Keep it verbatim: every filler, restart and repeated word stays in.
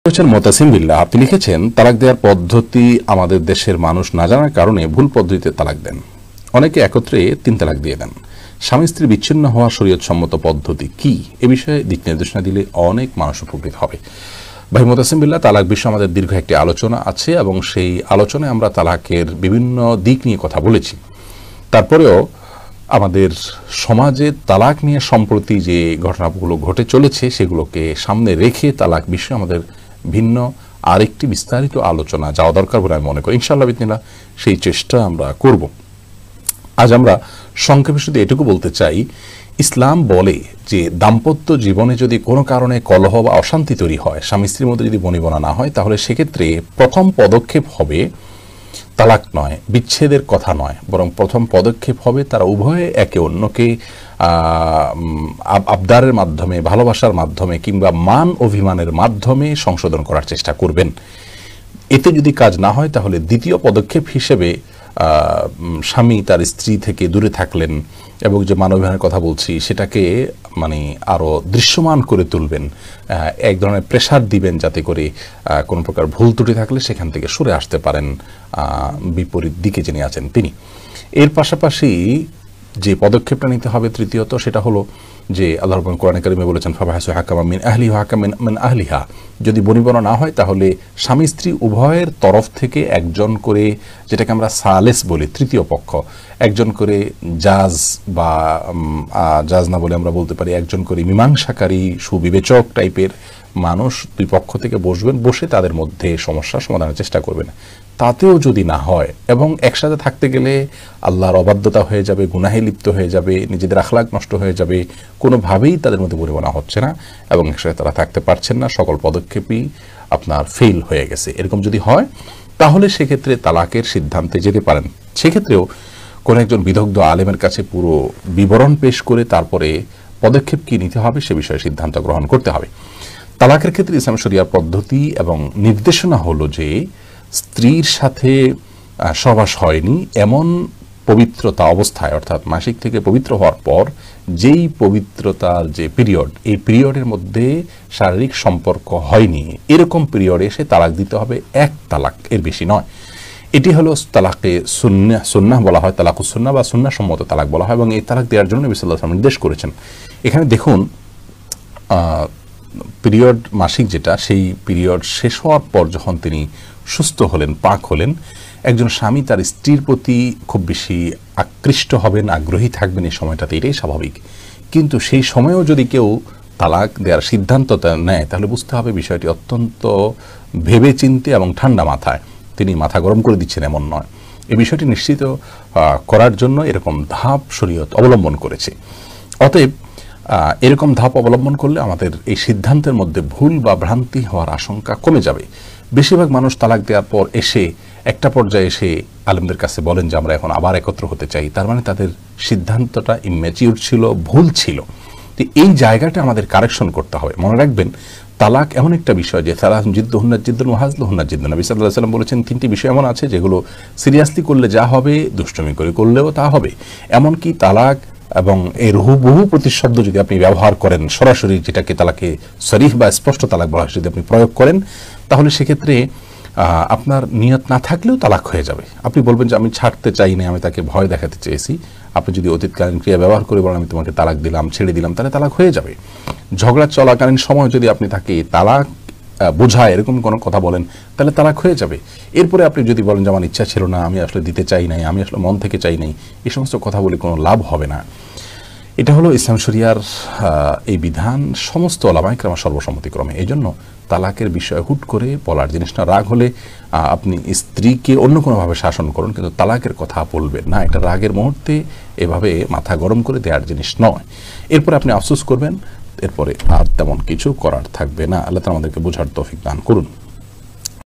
মোতাসিম বিল্লাহ আপনি লিখেছেন, তালাক দেওয়ার পদ্ধতি আমাদের দেশের মানুষ না জানার কারণে ভুল পদ্ধতিতে তালাক দেন। অনেকে একত্রে তিন তালাক দিয়ে দেন। স্বামী স্ত্রী বিচ্ছিন্ন হওয়া শরীয়ত সম্মত পদ্ধতি কি, এ বিষয়ে দিক নির্দেশনা দিলে অনেক মানুষ উপকৃত হবে। ভাই মোতাসিম বিল্লাহ, তালাক বিষয়ে আমাদের দীর্ঘ একটি আলোচনা আছে এবং সেই আলোচনায় আমরা তালাকের বিভিন্ন দিক নিয়ে কথা বলেছি। তারপরেও আমাদের সমাজে তালাক নিয়ে সম্প্রতি যে ঘটনাগুলো ঘটে চলেছে সেগুলোকে সামনে রেখে তালাক বিষয়ে আমাদের ভিন্ন আরেকটি বিস্তারিত আলোচনা যাওয়া দরকার বলে আমি মনে করি। ইনশাআল্লাহ বিদিনিল্লাহ সেই চেষ্টা আমরা করব। আজ আমরা সংক্ষেপে শুধু এটুকু বলতে চাই, ইসলাম বলে যে দাম্পত্য জীবনে যদি কোনো কারণে কলহ বা অশান্তি তৈরি হয়, স্বামী স্ত্রীর মধ্যে যদি বনিবনা না হয়, তাহলে সেক্ষেত্রে প্রথম পদক্ষেপ হবে তালাক নয়, বিচ্ছেদের কথা নয়, বরং প্রথম পদক্ষেপ হবে তারা উভয়ে একে অন্যকে আবদারের মাধ্যমে, ভালোবাসার মাধ্যমে কিংবা মান অভিমানের মাধ্যমে সংশোধন করার চেষ্টা করবেন। এতে যদি কাজ না হয় তাহলে দ্বিতীয় পদক্ষেপ হিসেবে স্বামী তার স্ত্রী থেকে দূরে থাকলেন এবং যে মান অভিমানের কথা বলছি সেটাকে মানে আরও দৃশ্যমান করে তুলবেন, এক ধরনের প্রেশার দিবেন যাতে করে কোনো প্রকার ভুল ত্রুটি থাকলে সেখান থেকে সরে আসতে পারেন বিপরীত দিকে যিনি আছেন তিনি। এর পাশাপাশি যে পদক্ষেপটা নিতে হবে তৃতীয়ত, সেটা হলো যে আল্লাহ রাব্বুল কোরআনে কারিমে বলেছেন, ফাবাহাসু হাকামান মিন আহলি ওয়া হাকামান মিন আহলিহা। যদি বনিবনা না হয় তাহলে স্বামী স্ত্রী উভয়ের তরফ থেকে একজন করে, যেটাকে আমরা সালেস বলি, তৃতীয় পক্ষ, একজন করে জাজ বা জাজ না বলে আমরা বলতে পারি একজন করে মীমাংসাকারী সুবিবেচক টাইপের মানুষ দুই পক্ষ থেকে বসবেন, বসে তাদের মধ্যে সমস্যা সমাধানের চেষ্টা করবেন। তাতেও যদি না হয় এবং একসাথে থাকতে গেলে আল্লাহর অবাধ্যতা হয়ে যাবে, গুনাহে লিপ্ত হয়ে যাবে, নিজেদের আখলাক নষ্ট হয়ে যাবে, কোনোভাবেই তাদের মধ্যে বনিবনা হচ্ছে না এবং একসাথে তারা থাকতে পারছেন না, সকল পদক্ষেপই আপনার ফেল হয়ে গেছে, এরকম যদি হয় তাহলে সেক্ষেত্রে তালাকের সিদ্ধান্তে যেতে পারেন। সেক্ষেত্রেও কোনো একজন বিদগ্ধ আলেমের কাছে পুরো বিবরণ পেশ করে তারপরে পদক্ষেপ কী নিতে হবে সে বিষয়ে সিদ্ধান্ত গ্রহণ করতে হবে। তালাকের ক্ষেত্রে ইসলাম শরিয়া পদ্ধতি এবং নির্দেশনা হলো যে স্ত্রীর সাথে সহবাস হয়নি এমন পবিত্রতা অবস্থায়, অর্থাৎ মাসিক থেকে পবিত্র হওয়ার পর যেই পবিত্রতার যে পিরিয়ড, এই পিরিয়ডের মধ্যে শারীরিক সম্পর্ক হয়নি, এরকম পিরিয়ডে এসে তালাক দিতে হবে, এক তালাক, এর বেশি নয়। এটি হলো তালাকে সুন্নাহ সুন্নাহ বলা হয়, তালাকুস সুন্নাহ বা সুন্নাহ সম্মত তালাক বলা হয় এবং এই তালাক দেওয়ার জন্য নবী সাল্লাল্লাহু আলাইহি ওয়াসাল্লাম নির্দেশ করেছেন। এখানে দেখুন, পিরিয়ড মাসিক যেটা, সেই পিরিয়ড শেষ হওয়ার পর যখন তিনি সুস্থ হলেন, পাক হলেন, একজন স্বামী তার স্ত্রীর প্রতি খুব বেশি আকৃষ্ট হবেন, আগ্রহী থাকবেন এই সময়টাতে, এটাই স্বাভাবিক। কিন্তু সেই সময়েও যদি কেউ তালাক দেওয়ার সিদ্ধান্ত নেয় তাহলে বুঝতে হবে বিষয়টি অত্যন্ত ভেবে চিন্তে এবং ঠান্ডা মাথায়, তিনি মাথা গরম করে দিচ্ছেন এমন নয়। এই বিষয়টি নিশ্চিত করার জন্য এরকম ধাপ শরীয়ত অবলম্বন করেছে। অতএব এরকম ধাপ অবলম্বন করলে আমাদের এই সিদ্ধান্তের মধ্যে ভুল বা ভ্রান্তি হওয়ার আশঙ্কা কমে যাবে। বেশিরভাগ মানুষ তালাক দেওয়ার পর এসে একটা পর্যায়ে এসে আলেমদের কাছে বলেন যে আমরা এখন আবার একত্র হতে চাই, তার মানে তাদের সিদ্ধান্তটা ইম্যাচিউর ছিল, ভুল ছিল। তো এই জায়গাটা আমাদের কারেকশন করতে হবে। মনে রাখবেন, তালাক এমন একটা বিষয় যে তারা জিদ্দ হুন্নার জিদ্দুন ওয়াহাজলু হুন্নার জিদ্দুন। নবী সাল্লাল্লাহু আলাইহি ওয়াসাল্লাম বলেছেন তিনটি বিষয় এমন আছে যেগুলো সিরিয়াসলি করলে যা হবে, দুষ্টমি করে করলেও তা হবে। এমনকি তালাক এবং এর হুবহু প্রতিশব্দ যদি আপনি ব্যবহার করেন, সরাসরি যেটাকে তালাকে সরিহ বা স্পষ্ট তালাক বলা হয়, যদি আপনি প্রয়োগ করেন তাহলে সেক্ষেত্রে আপনার নিয়ত না থাকলেও তালাক হয়ে যাবে। আপনি বলবেন যে আমি ছাড়তে চাই না, আমি তাকে ভয় দেখাতে চেয়েছি। আপনি যদি অতীতকালীন ক্রিয়া ব্যবহার করে বলেন আমি তোমাকে তালাক দিলাম, ছেড়ে দিলাম, তাহলে তালাক হয়ে যাবে। ঝগড়া চলাকালীন সময় যদি আপনি তাকে তালাক বোঝায় এরকম কোনো কথা বলেন তাহলে তালাক হয়ে যাবে। এরপরে আপনি যদি বলেন যে আমার ইচ্ছা ছিল না, আমি আসলে দিতে চাই নাই, আমি আসলে মন থেকে চাই নাই, এই সমস্ত কথা বলে কোনো লাভ হবে না। এটা হলো ইসলাম শরিয়ার এই বিধান সমস্ত ওলামায়ে কেরাম সর্বসম্মতিক্রমে। এই জন্য তালাকের বিষয়ে হুট করে বলার জিনিসটা, রাগ হলে আপনি স্ত্রীকে অন্য কোনোভাবে শাসন করুন, কিন্তু তালাকের কথা বলবেন না। এটা রাগের মুহূর্তে এভাবে মাথা গরম করে দেওয়ার জিনিস নয়। এরপরে আপনি আফসোস করবেন, এরপরে আর তেমন কিছু করার থাকবে না। আল্লাহ তাআলা আমাদেরকে বোঝার তৌফিক দান করুন।